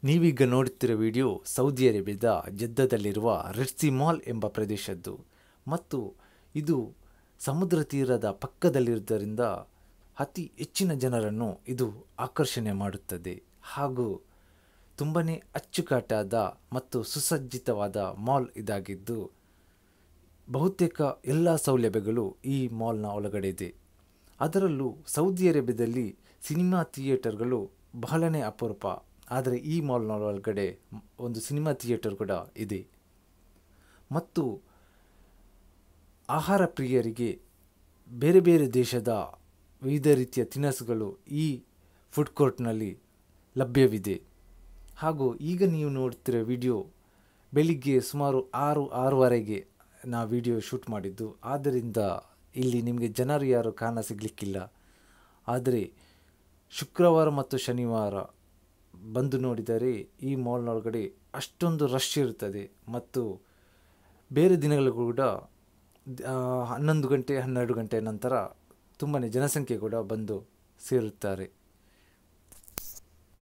ನೀವೀಗ ನೋಡುತ್ತಿರೋ video Saudi ಅರೇಬಿಯಾದ ಜೆದ್ದಾದಲ್ಲಿರುವ red C mall ಎಂಬ ಪ್ರದೇಶದ್ದು ಮತ್ತು ಇದು ಸಮುದ್ರ ತೀರದ ಪಕ್ಕದಲ್ಲಿರುವುದರಿಂದ ಅತಿ ಹೆಚ್ಚಿನ ಜನರನ್ನು ಇದು ಆಕರ್ಷಣೆ ಮಾಡುತ್ತದೆ ಹಾಗೂ ತುಂಬನೇ ಅಚ್ಚುಕಟ್ಟಾದ ಮತ್ತು ಸುಸಜ್ಜಿತವಾದ ಮಾಲ್ ಇದಾಗಿದ್ದು ಬಹುತೇಕ ಎಲ್ಲ ಸೌಲಭ್ಯಗಳು ಈ ಮಾಲ್ನ ಒಳಗಡೆ ಇದೆ. ಅದರಲ್ಲೂ ಸೌದಿ ಅರೇಬಿಯಾದಲ್ಲಿ ಸಿನಿಮಾ ಥಿಯೇಟರ್ಗಳು ಬಹಳನೇ ಅಪರೂಪ. ಆದರೆ ಈ ಮಾಲ್ನ ಒಳಗಡೆ ಒಂದು ಸಿನಿಮಾ ಥಿಯೇಟರ್ ಕೂಡ ಇದೆ ಮತ್ತು ಆಹಾರ ಪ್ರಿಯರಿಗೆ ಬೇರೆ ಬೇರೆ ದೇಶದ ವಿವಿಧ ರೀತಿಯ ತಿನಿಸುಗಳು ಈ ಫುಡ್ ಕೋರ್ಟ್ನಲ್ಲಿ ಲಭ್ಯವಿದೆ. ಹಾಗೂ ಈಗ ನೀವು ನೋಡ್ತಿರೋ ವಿಡಿಯೋ ಬೆಳಿಗ್ಗೆ ಸುಮಾರು 6-6:30ಗೆ ನಾ ವಿಡಿಯೋ ಶೂಟ್ ಮಾಡಿದ್ದು. ಆದ್ದರಿಂದ ಇಲ್ಲಿ ನಿಮಗೆ ಜನರು ಯಾರು ಸಿಗಲಿಕ್ಕಿಲ್ಲ. ಆದರೆ ಶುಕ್ರವಾರ ಮತ್ತು ಶನಿವಾರ ಬಂದು ನೋಡಿದರೆ ಈ ಮಾಲ್ನೊಳಗಡೆ ಅಷ್ಟೊಂದು ರಶ್ ಇರುತ್ತದೆ ಮತ್ತು ಬೇರೆ ದಿನಗಳು ಕೂಡ 11 ಗಂಟೆ 12 ಗಂಟೆ ನಂತರ ತುಂಬಾ ಜನಸಂಖ್ಯೆ ಕೂಡ ಬಂದು ಸೇರುತ್ತಾರೆ.